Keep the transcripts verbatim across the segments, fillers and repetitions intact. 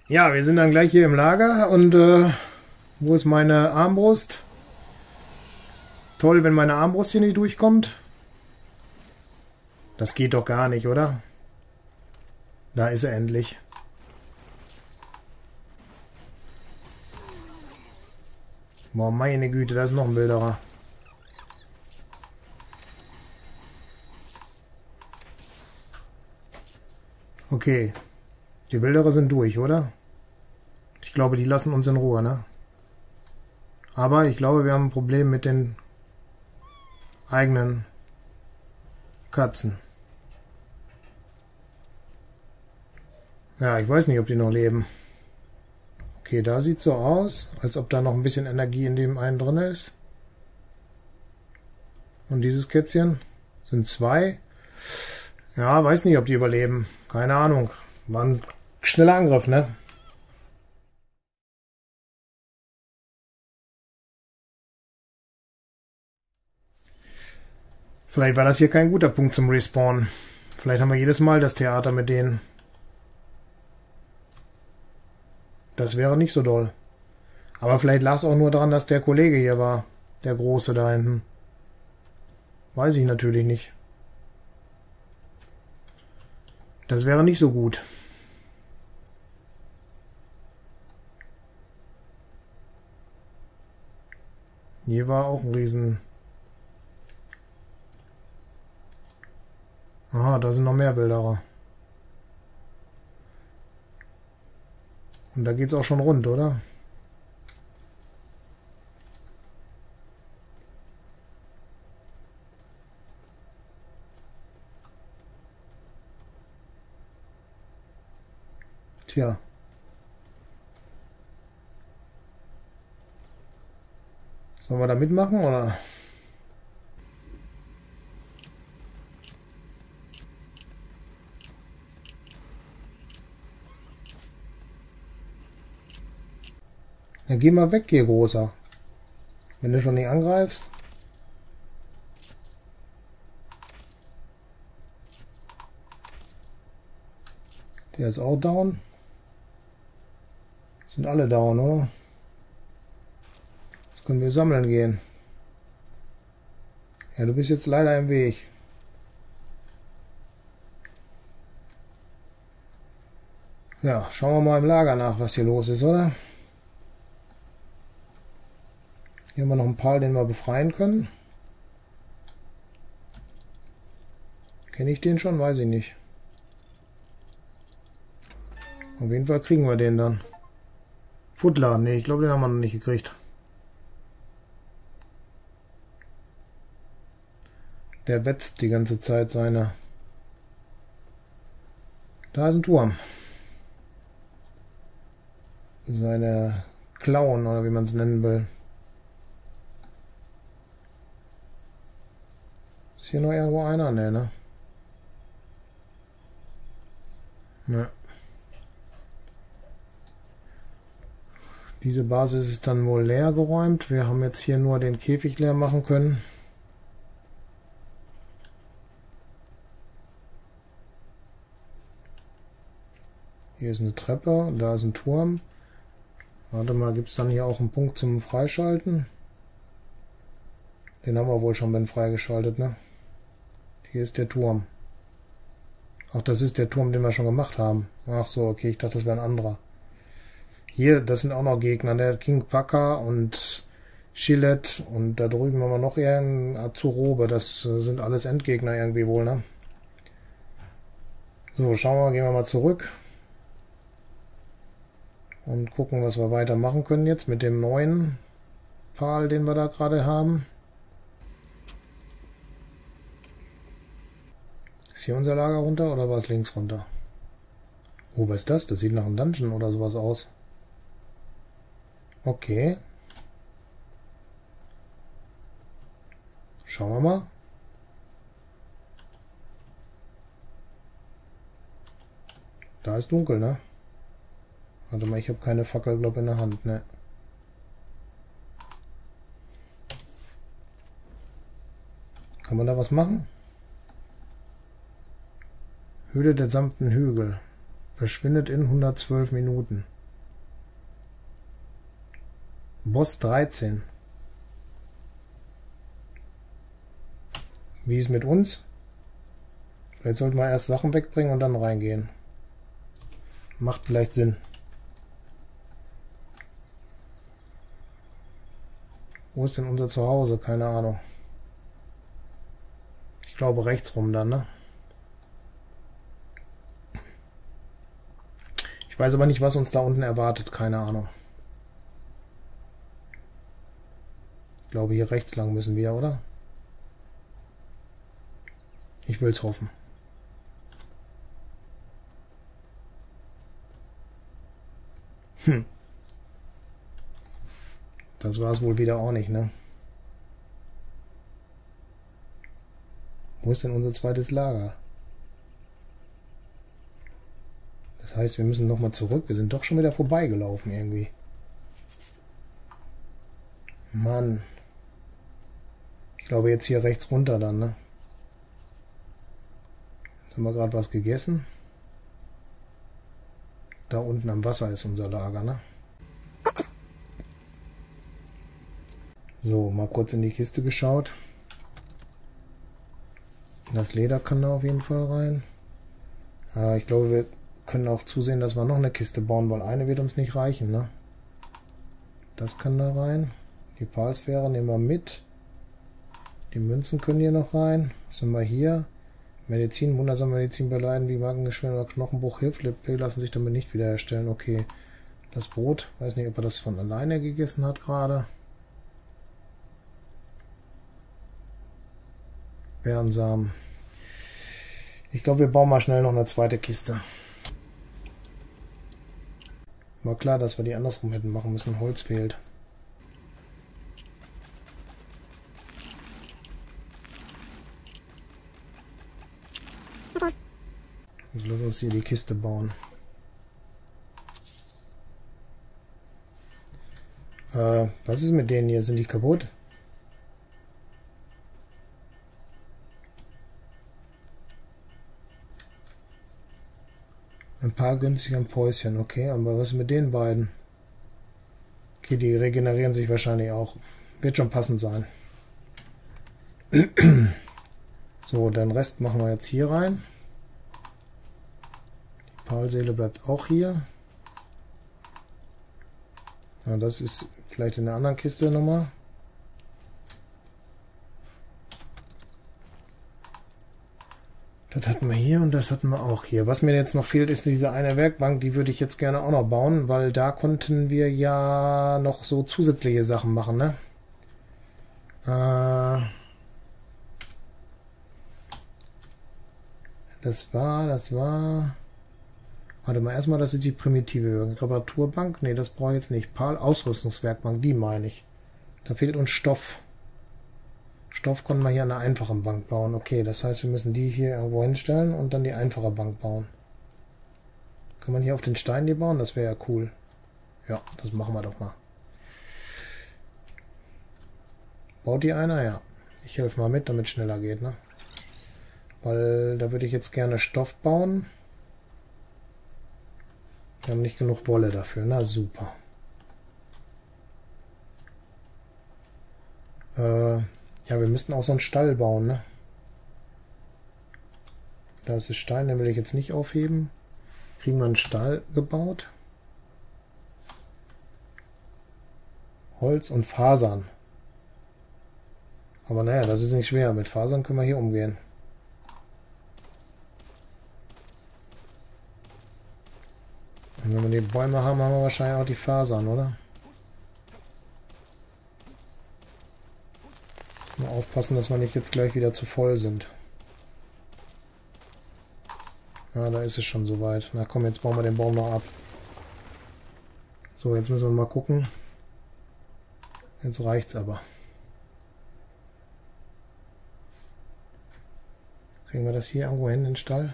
Ja, wir sind dann gleich hier im Lager und äh, wo ist meine Armbrust? Toll, wenn meine Armbrust hier nicht durchkommt. Das geht doch gar nicht, oder? Da ist er endlich. Boah, meine Güte, da ist noch ein Wilderer. Okay. Die Wilderer sind durch, oder? Ich glaube, die lassen uns in Ruhe, ne? Aber ich glaube, wir haben ein Problem mit den eigenen Katzen. Ja, ich weiß nicht, ob die noch leben. Okay, da sieht so aus, als ob da noch ein bisschen Energie in dem einen drin ist. Und dieses Kätzchen sind zwei. Ja, weiß nicht, ob die überleben. Keine Ahnung. War ein schneller Angriff, ne? Vielleicht war das hier kein guter Punkt zum Respawnen. Vielleicht haben wir jedes Mal das Theater mit denen. Das wäre nicht so doll. Aber vielleicht lag es auch nur daran, dass der Kollege hier war. Der Große da hinten. Weiß ich natürlich nicht. Das wäre nicht so gut. Hier war auch ein Riesen... Aha, da sind noch mehr Wilderer. Und da geht's auch schon rund, oder? Tja. Sollen wir da mitmachen, oder? Ja, geh mal weg hier, Großer. Wenn du schon nicht angreifst. Der ist auch down. Sind alle down, oder? Jetzt können wir sammeln gehen. Ja, du bist jetzt leider im Weg. Ja, schauen wir mal im Lager nach, was hier los ist, oder? Hier haben wir noch einen Pal, den wir befreien können. Kenne ich den schon? Weiß ich nicht. Auf jeden Fall kriegen wir den dann. Futtler, nee, ich glaube, den haben wir noch nicht gekriegt. Der wetzt die ganze Zeit seine... Da ist ein Turm. Seine Klauen, oder wie man es nennen will. Ist hier noch irgendwo einer? Nee, ne? Ja. Diese Basis ist dann wohl leer geräumt. Wir haben jetzt hier nur den Käfig leer machen können. Hier ist eine Treppe, da ist ein Turm. Warte mal, gibt es dann hier auch einen Punkt zum Freischalten? Den haben wir wohl schon ben freigeschaltet, ne? Hier ist der Turm. Ach, das ist der Turm, den wir schon gemacht haben. Ach so, okay, ich dachte, das wäre ein anderer. Hier, das sind auch noch Gegner, der King Paka und Chillet und da drüben haben wir noch eher einen Azurobe. Das sind alles Endgegner irgendwie wohl, ne? So, schauen wir, gehen wir mal zurück. Und gucken, was wir weitermachen können jetzt mit dem neuen Pal, den wir da gerade haben. Ist hier unser Lager runter oder war es links runter? Oh, was ist das? Das sieht nach einem Dungeon oder sowas aus. Okay. Schauen wir mal. Da ist dunkel, ne? Warte mal, ich habe keine Fackel, glaube in der Hand, ne? Kann man da was machen? Höhle der sanften Hügel. Verschwindet in hundertzwölf Minuten. Boss dreizehn. Wie ist mit uns? Vielleicht sollten wir erst Sachen wegbringen und dann reingehen. Macht vielleicht Sinn. Wo ist denn unser Zuhause? Keine Ahnung. Ich glaube rechts rum dann, ne? Ich weiß aber nicht, was uns da unten erwartet. Keine Ahnung. Ich glaube, hier rechts lang müssen wir, oder? Ich will's hoffen. Hm. Das war es wohl wieder auch nicht, ne? Wo ist denn unser zweites Lager? Das heißt, wir müssen nochmal zurück. Wir sind doch schon wieder vorbeigelaufen irgendwie. Mann. Ich glaube jetzt hier rechts runter dann, ne? Jetzt haben wir gerade was gegessen. Da unten am Wasser ist unser Lager, ne? So, mal kurz in die Kiste geschaut. Das Leder kann da auf jeden Fall rein. Ja, ich glaube, wir können auch zusehen, dass wir noch eine Kiste bauen, weil eine wird uns nicht reichen, ne? Das kann da rein. Die Palsphäre nehmen wir mit. Die Münzen können hier noch rein. Was haben wir hier? Medizin, wundersame Medizin bei Leiden wie Magengeschwür oder Knochenbruch hilft. Lippe lassen sich damit nicht wiederherstellen. Okay. Das Brot, weiß nicht, ob er das von alleine gegessen hat gerade. Bärensamen. Ich glaube, wir bauen mal schnell noch eine zweite Kiste. War klar, dass wir die andersrum hätten machen müssen. Holz fehlt. Jetzt lass uns hier die Kiste bauen. Äh, was ist mit denen hier? Sind die kaputt? Ein paar günstige Päuschen, okay, aber was ist mit den beiden? Okay, die regenerieren sich wahrscheinlich auch. Wird schon passend sein. So, den Rest machen wir jetzt hier rein. Die Palseele bleibt auch hier. Ja, das ist vielleicht in der anderen Kiste nochmal. Das hatten wir hier und das hatten wir auch hier. Was mir jetzt noch fehlt, ist diese eine Werkbank. Die würde ich jetzt gerne auch noch bauen, weil da konnten wir ja noch so zusätzliche Sachen machen, ne? Äh das war, das war... Warte mal, erstmal, das ist die primitive Reparaturbank. Ne, das brauche ich jetzt nicht. Pal Ausrüstungswerkbank, die meine ich. Da fehlt uns Stoff. Stoff konnten wir hier an einer einfachen Bank bauen. Okay, das heißt, wir müssen die hier irgendwo hinstellen und dann die einfache Bank bauen. Kann man hier auf den Stein die bauen? Das wäre ja cool. Ja, das machen wir doch mal. Baut die einer? Ja. Ich helfe mal mit, damit es schneller geht, ne? Weil da würde ich jetzt gerne Stoff bauen. Wir haben nicht genug Wolle dafür. Na super. Äh... Ja, wir müssten auch so einen Stall bauen, ne? Da ist der Stein, den will ich jetzt nicht aufheben. Kriegen wir einen Stall gebaut. Holz und Fasern. Aber naja, das ist nicht schwer. Mit Fasern können wir hier umgehen. Und wenn wir die Bäume haben, haben wir wahrscheinlich auch die Fasern, oder? Nur aufpassen, dass wir nicht jetzt gleich wieder zu voll sind. Ja, da ist es schon soweit. Na komm, jetzt bauen wir den Baum noch ab. So, jetzt müssen wir mal gucken. Jetzt reicht's aber. Kriegen wir das hier irgendwo hin, den Stall?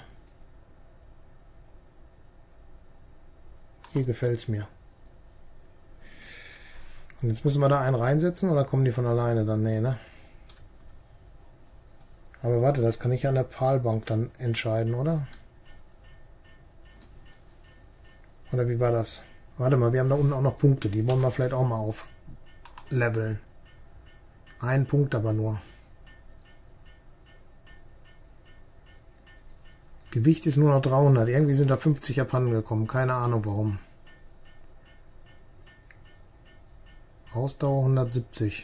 Hier gefällt's mir. Und jetzt müssen wir da einen reinsetzen oder kommen die von alleine dann? Nee, ne? Aber warte, das kann ich an der Palbank dann entscheiden, oder? Oder wie war das? Warte mal, wir haben da unten auch noch Punkte. Die wollen wir vielleicht auch mal auf, ableveln. Ein Punkt aber nur. Gewicht ist nur noch dreihundert. Irgendwie sind da fünfzig abhanden gekommen. Keine Ahnung warum. Ausdauer hundertsiebzig.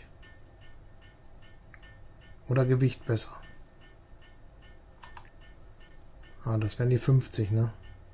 Oder Gewicht besser. Ah, das wären die fünfzig, ne?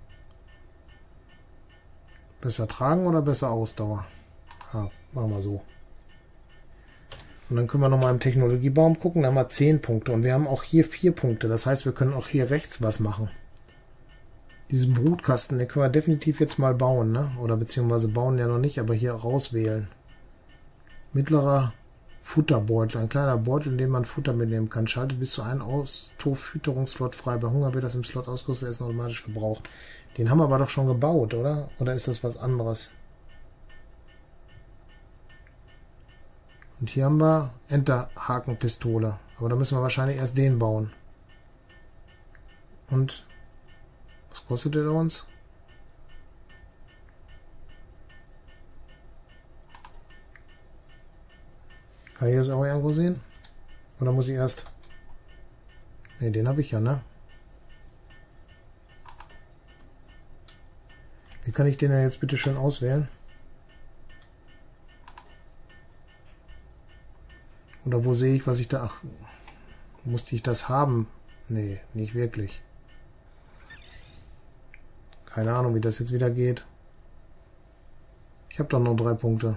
Besser tragen oder besser Ausdauer? Ah, machen wir so. Und dann können wir nochmal im Technologiebaum gucken. Da haben wir zehn Punkte. Und wir haben auch hier vier Punkte. Das heißt, wir können auch hier rechts was machen. Diesen Brutkasten, den können wir definitiv jetzt mal bauen, ne? Oder beziehungsweise bauen ja noch nicht, aber hier rauswählen. Mittlerer Futterbeutel. Ein kleiner Beutel, in dem man Futter mitnehmen kann. Schaltet bis zu einem Austorfütterungsslot frei. Bei Hunger wird das im Slot ausgerüstete Essen automatisch verbraucht. Den haben wir aber doch schon gebaut, oder? Oder ist das was anderes? Und hier haben wir Enterhakenpistole. Aber da müssen wir wahrscheinlich erst den bauen. Und was kostet der uns? Kann ich das auch irgendwo sehen? Oder muss ich erst... Ne, den habe ich ja, ne? Wie kann ich den denn jetzt bitte schön auswählen? Oder wo sehe ich, was ich da... Ach, musste ich das haben? Nee, nicht wirklich. Keine Ahnung, wie das jetzt wieder geht. Ich habe doch noch drei Punkte.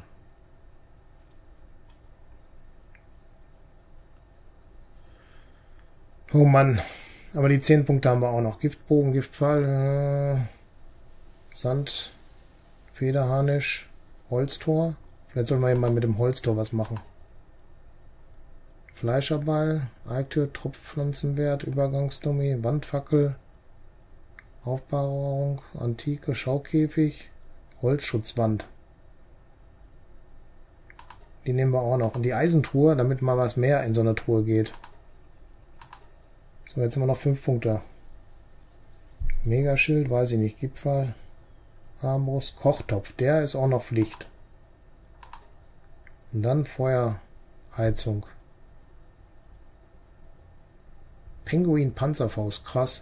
Oh Mann. Aber die zehn Punkte haben wir auch noch. Giftbogen, Giftpfeil, äh, Sand, Federharnisch, Holztor. Vielleicht soll man eben mal mit dem Holztor was machen. Fleischerball, Eiktür, Tropfpflanzenwert, Übergangsdummy, Wandfackel, Aufbewahrung, Antike, Schaukäfig, Holzschutzwand. Die nehmen wir auch noch. Und die Eisentruhe, damit mal was mehr in so eine Truhe geht. So, jetzt haben wir noch fünf Punkte. Megaschild, weiß ich nicht. Gipfel, Armbrust, Kochtopf. Der ist auch noch Pflicht. Und dann Feuerheizung. Penguin Panzerfaust, krass.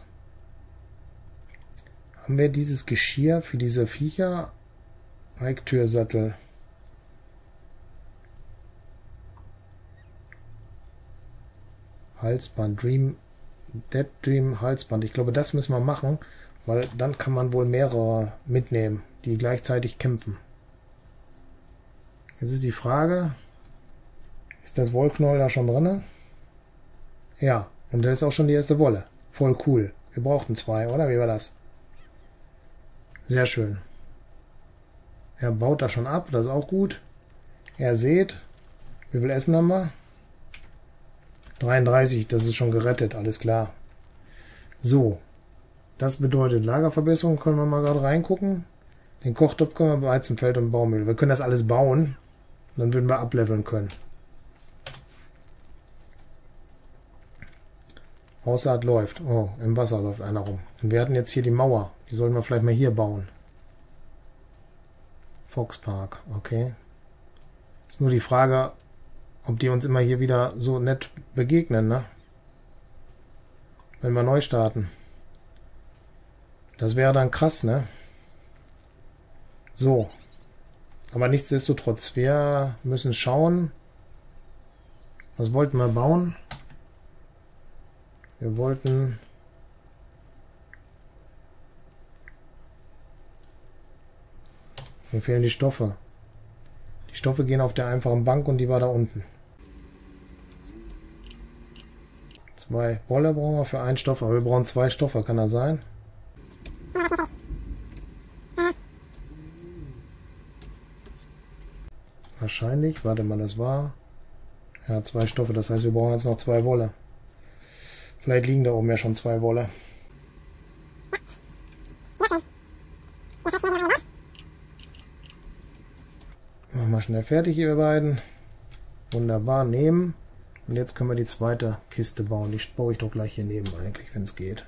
Haben wir dieses Geschirr für diese Viecher? Eiktürsattel. Halsband, Dream, Dead Dream Halsband. Ich glaube, das müssen wir machen, weil dann kann man wohl mehrere mitnehmen, die gleichzeitig kämpfen. Jetzt ist die Frage, ist das Wollknäuel da schon drin? Ja, und da ist auch schon die erste Wolle. Voll cool. Wir brauchten zwei, oder? Wie war das? Sehr schön. Er baut da schon ab, das ist auch gut. Er sät. Wie viel Essen haben wir? dreiunddreißig, das ist schon gerettet, alles klar. So, das bedeutet Lagerverbesserung, können wir mal gerade reingucken. Den Kochtopf können wir beheizen, Feld und Baumöl. Wir können das alles bauen, dann würden wir ableveln können. Aussaat läuft. Oh, im Wasser läuft einer rum. Und wir hatten jetzt hier die Mauer. Die sollten wir vielleicht mal hier bauen. Foxpark, okay. Ist nur die Frage, ob die uns immer hier wieder so nett begegnen, ne? Wenn wir neu starten. Das wäre dann krass, ne? So. Aber nichtsdestotrotz, wir müssen schauen. Was wollten wir bauen? Wir wollten... Mir fehlen die Stoffe. Die Stoffe gehen auf der einfachen Bank und die war da unten. Zwei Wolle brauchen wir für einen Stoff, aber wir brauchen zwei Stoffe, kann das sein? Wahrscheinlich, warte mal, das war... Ja, zwei Stoffe, das heißt, wir brauchen jetzt noch zwei Wolle. Vielleicht liegen da oben ja schon zwei Wolle. Machen wir schnell fertig, ihr beiden. Wunderbar, nehmen. Und jetzt können wir die zweite Kiste bauen. Die baue ich doch gleich hier neben eigentlich, wenn es geht.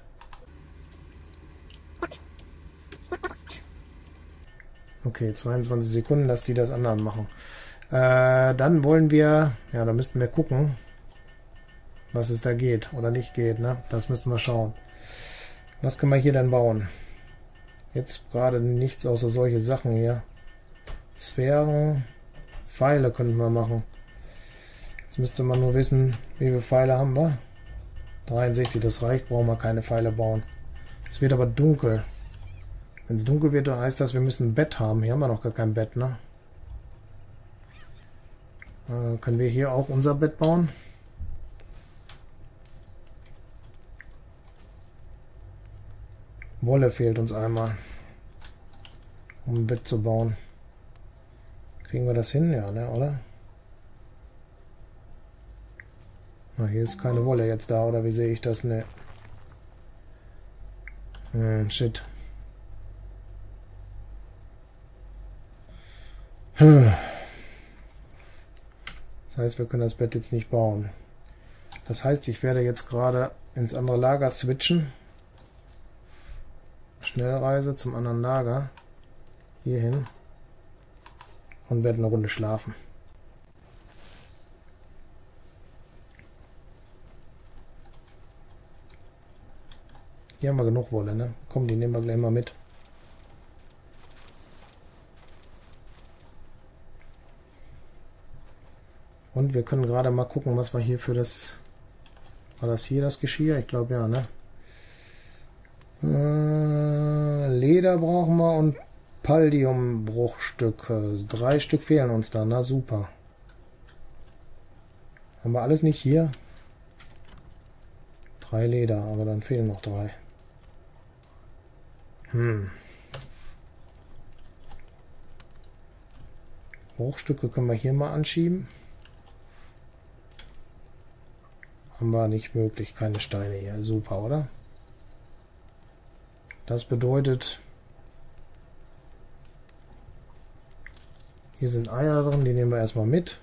Okay, zweiundzwanzig Sekunden, dass die das anderen machen. Äh, dann wollen wir, ja, da müssten wir gucken, was es da geht oder nicht geht, ne? Das müssen wir schauen. Was können wir hier denn bauen? Jetzt gerade nichts außer solche Sachen hier. Sphären, Pfeile könnten wir machen. Jetzt müsste man nur wissen, wie viele Pfeile haben wir. dreiundsechzig, das reicht, brauchen wir keine Pfeile bauen. Es wird aber dunkel. Wenn es dunkel wird, dann heißt das, wir müssen ein Bett haben. Hier haben wir noch gar kein Bett, ne? Äh, können wir hier auch unser Bett bauen? Wolle fehlt uns einmal, um ein Bett zu bauen. Kriegen wir das hin? Ja, ne, oder? Na, hier ist keine Wolle jetzt da, oder wie sehe ich das? Ne. Hm, shit. Das heißt, wir können das Bett jetzt nicht bauen. Das heißt, ich werde jetzt gerade ins andere Lager switchen. Schnellreise zum anderen Lager. Hierhin. Und werde eine Runde schlafen. Hier haben wir genug Wolle, ne? Komm, die nehmen wir gleich mal mit. Und wir können gerade mal gucken, was wir hier für das... War das hier das Geschirr? Ich glaube ja, ne? Äh, Leder brauchen wir und Paldiumbruchstücke. Drei Stück fehlen uns da, na super. Haben wir alles nicht hier? Drei Leder, aber dann fehlen noch drei. Hm. Bruchstücke können wir hier mal anschieben. Haben wir nicht möglich, keine Steine hier. Super, oder? Das bedeutet, hier sind Eier drin, die nehmen wir erstmal mit.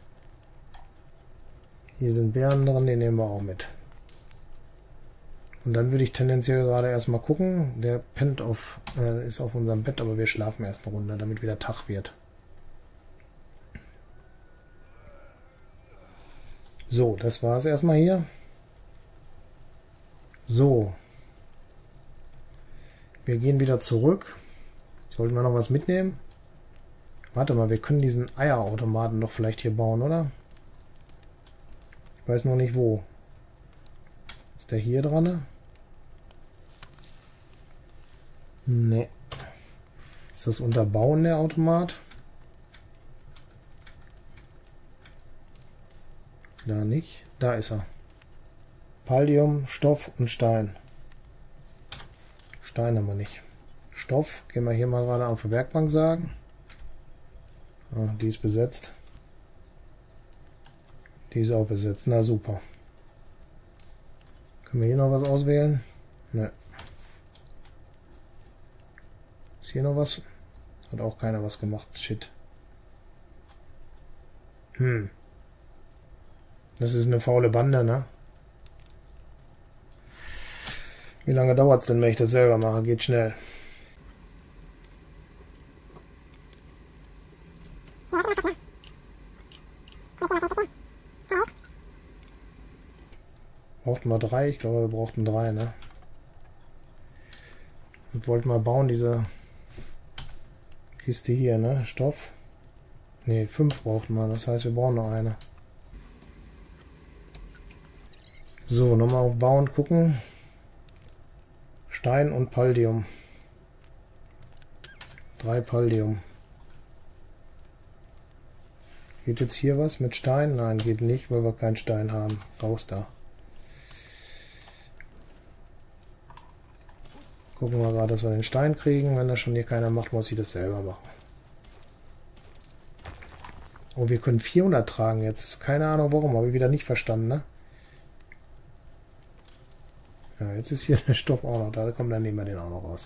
Hier sind Beeren drin, die nehmen wir auch mit. Und dann würde ich tendenziell gerade erstmal gucken. Der pennt auf, äh, ist auf unserem Bett, aber wir schlafen erst eine Runde, damit wieder Tag wird. So, das war es erstmal hier. So. Wir gehen wieder zurück. Sollten wir noch was mitnehmen? Warte mal, wir können diesen Eierautomaten doch vielleicht hier bauen, oder? Ich weiß noch nicht wo. Ist der hier dran? Ne. Ist das Unterbauen der Automat? Da nicht. Da ist er. Paldium, Stoff und Stein. Stein haben wir nicht. Stoff, gehen wir hier mal gerade auf die Werkbank sagen. Ah, die ist besetzt. Die ist auch besetzt. Na super. Können wir hier noch was auswählen? Ne. Ist hier noch was? Hat auch keiner was gemacht. Shit. Hm. Das ist eine faule Bande, ne? Wie lange dauert es denn, wenn ich das selber mache? Geht schnell. Brauchten wir drei? Ich glaube, wir brauchten drei, ne? Und wollten mal bauen, diese Kiste hier, ne? Stoff. Ne, fünf brauchten wir. Das heißt, wir brauchen noch eine. So, nochmal auf Bauen gucken. Stein und Paldium. Drei Paldium. Geht jetzt hier was mit Stein? Nein, geht nicht, weil wir keinen Stein haben. Raus da. Gucken wir gerade, dass wir den Stein kriegen. Wenn das schon hier keiner macht, muss ich das selber machen. Oh, wir können vierhundert tragen jetzt. Keine Ahnung warum, habe ich wieder nicht verstanden, ne? Ja, jetzt ist hier der Stoff auch noch da. Komm, dann nehmen wir den auch noch raus.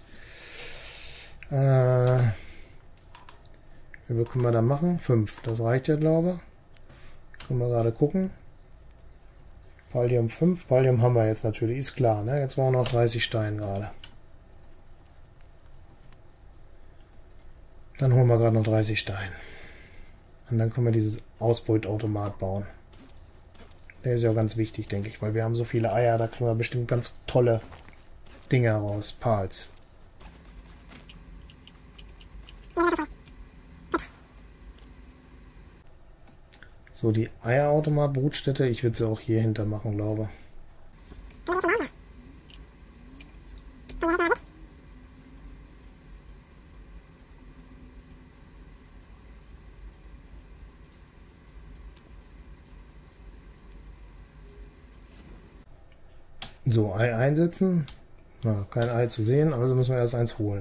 Äh, wie viel können wir da machen? Fünf. Das reicht ja, glaube ich. Können wir gerade gucken. Paldium fünf. Paldium haben wir jetzt natürlich. Ist klar, ne? Jetzt brauchen wir noch dreißig Steine gerade. Dann holen wir gerade noch dreißig Steine. Und dann können wir dieses Ausbeutautomat bauen. Der ist ja auch ganz wichtig, denke ich, weil wir haben so viele Eier, da kriegen wir bestimmt ganz tolle Dinge raus. Pals. So, die Eierautomat-Brutstätte, ich würde sie auch hier hinter machen, glaube ich. So, Ei einsetzen. Na, kein Ei zu sehen, also müssen wir erst eins holen.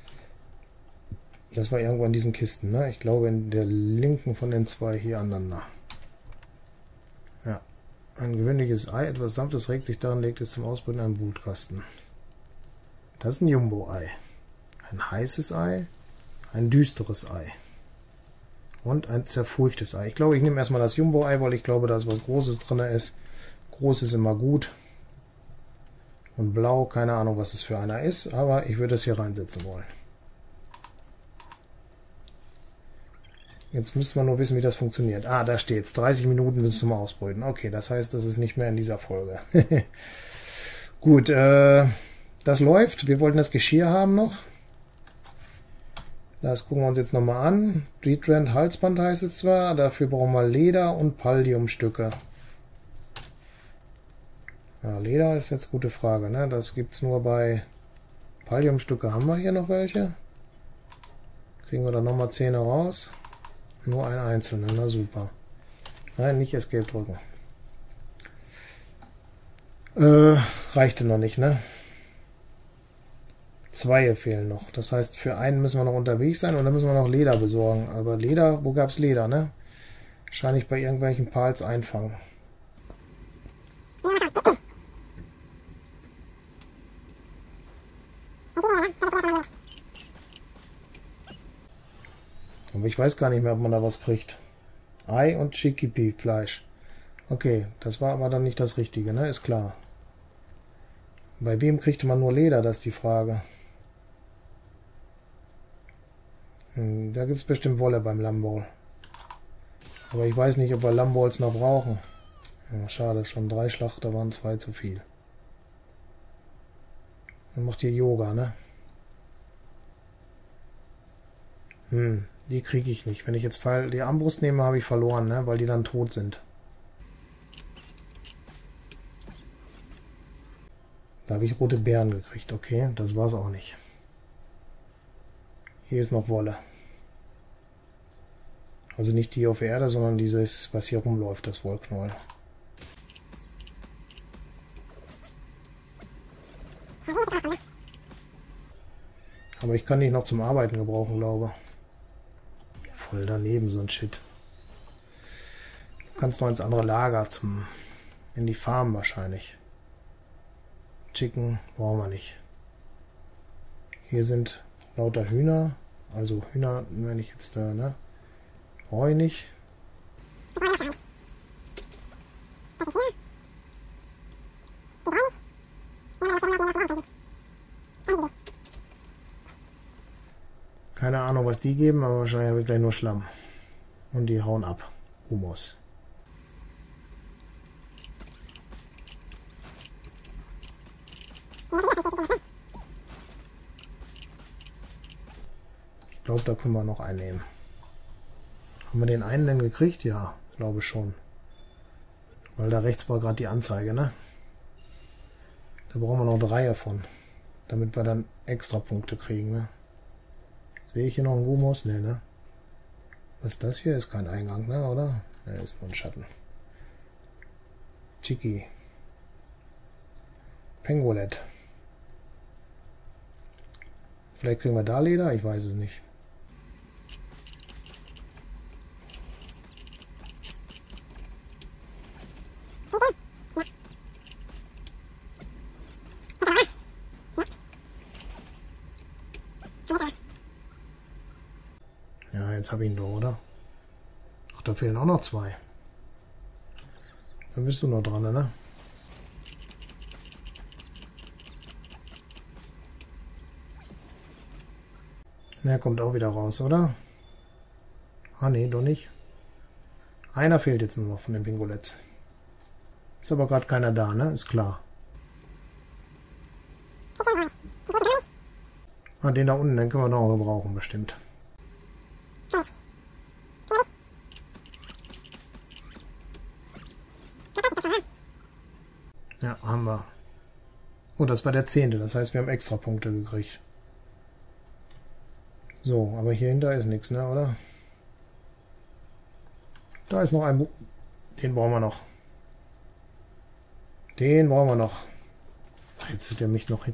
Das war irgendwo in diesen Kisten, ne? Ich glaube in der linken von den zwei hier aneinander. Ja. Ein gewöhnliches Ei, etwas Sanftes regt sich daran, legt es zum Ausbrüten in einen Brutkasten. Das ist ein Jumbo-Ei. Ein heißes Ei, ein düsteres Ei. Und ein zerfurchtes Ei. Ich glaube, ich nehme erstmal das Jumbo-Ei, weil ich glaube, da ist was Großes drin ist. Groß ist immer gut. Und blau, keine Ahnung, was es für einer ist, aber ich würde es hier reinsetzen wollen. Jetzt müsste man nur wissen, wie das funktioniert. Ah, da steht's. dreißig Minuten bis zum Ausbrüten. Okay, das heißt, das ist nicht mehr in dieser Folge. Gut, äh, das läuft. Wir wollten das Geschirr haben noch. Das gucken wir uns jetzt nochmal an. Retrend Halsband heißt es zwar. Dafür brauchen wir Leder und Paldiumstücke. Ja, Leder ist jetzt eine gute Frage, ne? Das gibt's nur bei Paldiumstücke. Haben wir hier noch welche? Kriegen wir dann nochmal zehn raus? Nur ein einzelner, na super. Nein, nicht Escape drücken. Äh, reichte noch nicht, ne? Zwei fehlen noch. Das heißt, für einen müssen wir noch unterwegs sein und dann müssen wir noch Leder besorgen. Aber Leder, wo gab's Leder, ne? Wahrscheinlich bei irgendwelchen Pals einfangen. Aber ich weiß gar nicht mehr, ob man da was kriegt. Ei und Chickpea-Fleisch. Okay, das war aber dann nicht das Richtige, ne? Ist klar. Bei wem kriegte man nur Leder, das ist die Frage. Hm, da gibt es bestimmt Wolle beim Lambowl. Aber ich weiß nicht, ob wir Lambowls noch brauchen. Ja, schade, schon drei Schlachter waren zwei zu viel. Dann macht ihr Yoga, ne? Hm, die kriege ich nicht. Wenn ich jetzt die Armbrust nehme, habe ich verloren, ne? Weil die dann tot sind. Da habe ich rote Beeren gekriegt. Okay, das war's auch nicht. Hier ist noch Wolle. Also nicht die auf der Erde, sondern dieses, was hier rumläuft, das Wollknäuel. Aber ich kann die noch zum Arbeiten gebrauchen, glaube ich. Voll daneben, so ein Shit. Du kannst noch ins andere Lager, zum in die Farm wahrscheinlich. Chicken brauchen wir nicht. Hier sind lauter Hühner. Also Hühner, wenn ich jetzt da, ne? Brauche ich nicht. Keine Ahnung, was die geben, aber wahrscheinlich habe ich gleich nur Schlamm. Und die hauen ab. Humus. Ich glaube, da können wir noch einnehmen. Haben wir den einen denn gekriegt? Ja, glaube schon. Weil da rechts war gerade die Anzeige, ne? Da brauchen wir noch drei davon. Damit wir dann extra Punkte kriegen, ne? Sehe ich hier noch einen Gumus? Ne, ne? Was ist das hier? Ist kein Eingang, ne, oder? Ne, ist nur ein Schatten. Chicky. Pengolet. Vielleicht kriegen wir da Leder? Ich weiß es nicht. Ja, jetzt habe ich ihn doch, oder? Ach, da fehlen auch noch zwei. Dann bist du noch dran, ne? Der kommt auch wieder raus, oder? Ah, nee, doch nicht. Einer fehlt jetzt nur noch von den Bingolets. Ist aber gerade keiner da, ne? Ist klar. Ah, den da unten, den können wir noch gebrauchen, bestimmt. Ja, haben wir. Oh, das war der zehnte. Das heißt, wir haben extra Punkte gekriegt. So, aber hier hinter ist nichts, ne, oder? Da ist noch ein... Bu Den brauchen wir noch. Den brauchen wir noch. Jetzt wird er mich noch hin...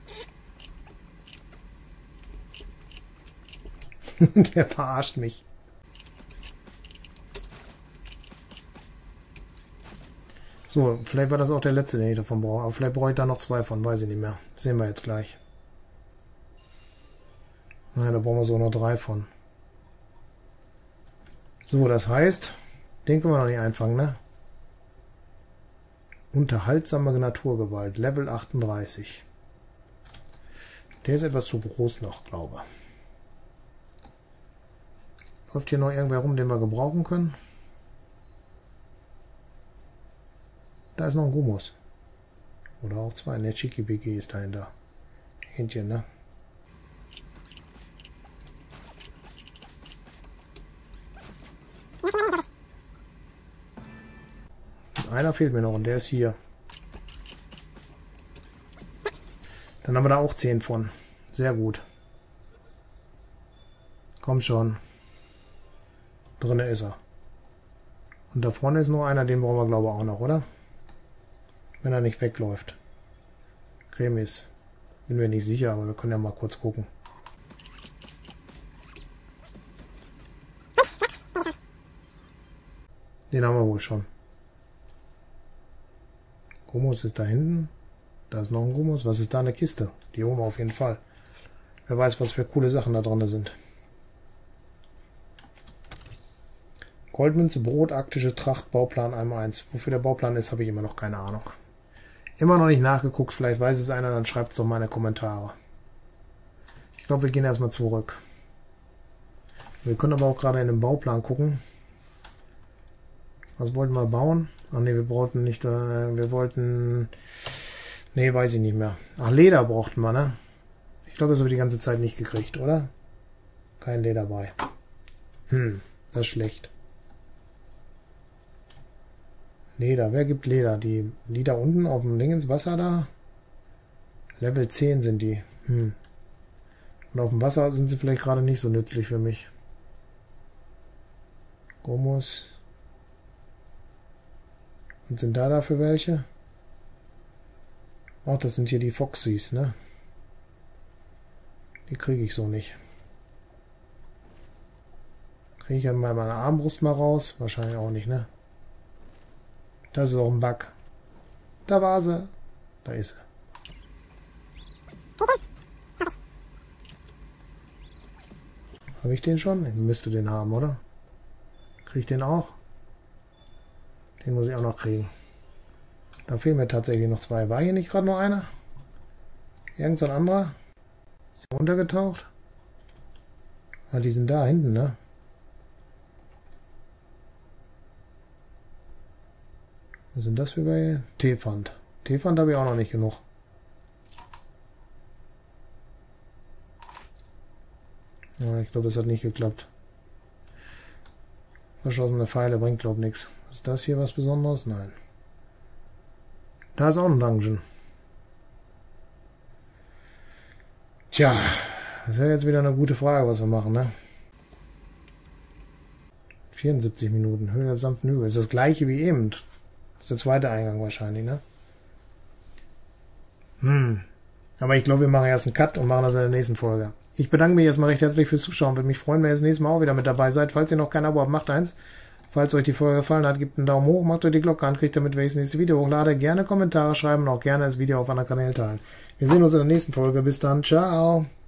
Der verarscht mich. So, vielleicht war das auch der letzte, den ich davon brauche. Aber vielleicht brauche ich da noch zwei von, weiß ich nicht mehr. Sehen wir jetzt gleich. Naja, da brauchen wir so noch drei von. So, das heißt, den können wir noch nicht einfangen, ne? Unterhaltsame Naturgewalt, Level achtunddreißig. Der ist etwas zu groß noch, glaube ich. Läuft hier noch irgendwer rum, den wir gebrauchen können? Da ist noch ein Gummus. Oder auch zwei. Ne, Chiki-Biki ist dahinter. Hähnchen, ne? Und einer fehlt mir noch und der ist hier. Dann haben wir da auch zehn von. Sehr gut. Komm schon. Drinne ist er. Und da vorne ist noch einer, den brauchen wir glaube ich auch noch, oder? Wenn er nicht wegläuft. Cremis. Bin mir nicht sicher, aber wir können ja mal kurz gucken. Den haben wir wohl schon. Gummus ist da hinten. Da ist noch ein Gummus. Was ist da? Eine Kiste. Die holen wir auf jeden Fall. Wer weiß, was für coole Sachen da drin sind. Goldmünze, Brot, arktische Tracht, Bauplan einmal eins. Wofür der Bauplan ist, habe ich immer noch keine Ahnung. Immer noch nicht nachgeguckt. Vielleicht weiß es einer, dann schreibt es doch mal in die Kommentare. Ich glaube, wir gehen erstmal zurück. Wir können aber auch gerade in den Bauplan gucken. Was wollten wir bauen? Ach ne, wir brauchten nicht, äh, wir wollten, ne, weiß ich nicht mehr. Ach, Leder brauchten wir, ne? Ich glaube, das haben wir die ganze Zeit nicht gekriegt, oder? Kein Leder bei. Hm, das ist schlecht. Leder, wer gibt Leder? Die, die da unten auf dem Ding ins Wasser da? Level zehn sind die. Hm. Und auf dem Wasser sind sie vielleicht gerade nicht so nützlich für mich. Gummus. Und sind da dafür welche? Ach, das sind hier die Foxys, ne? Die kriege ich so nicht. Kriege ich ja mal meine Armbrust mal raus? Wahrscheinlich auch nicht, ne? Das ist auch ein Bug. Da war sie. Da ist sie. Habe ich den schon? Ich müsste den haben, oder? Kriege ich den auch? Den muss ich auch noch kriegen. Da fehlen mir tatsächlich noch zwei. War hier nicht gerade noch einer? Irgend so ein anderer? Ist der untergetaucht? Ah, die sind da hinten, ne? Was sind das für bei Teefand? Teefand habe ich auch noch nicht genug. Ja, ich glaube, das hat nicht geklappt. Verschlossene Pfeile bringt, glaube ich, nichts. Ist das hier was Besonderes? Nein. Da ist auch ein Dungeon. Tja, das ist ja jetzt wieder eine gute Frage, was wir machen, ne? vierundsiebzig Minuten. Höhe der sanften Hügel. Ist das gleiche wie eben. Das ist der zweite Eingang wahrscheinlich, ne? Hm. Aber ich glaube, wir machen erst einen Cut und machen das in der nächsten Folge. Ich bedanke mich erstmal recht herzlich fürs Zuschauen. Würde mich freuen, wenn ihr das nächste Mal auch wieder mit dabei seid. Falls ihr noch kein Abo habt, macht eins. Falls euch die Folge gefallen hat, gebt einen Daumen hoch, macht euch die Glocke an, kriegt damit, wenn ich das nächste Video hochlade. Gerne Kommentare schreiben und auch gerne das Video auf anderen Kanälen teilen. Wir sehen uns in der nächsten Folge. Bis dann. Ciao.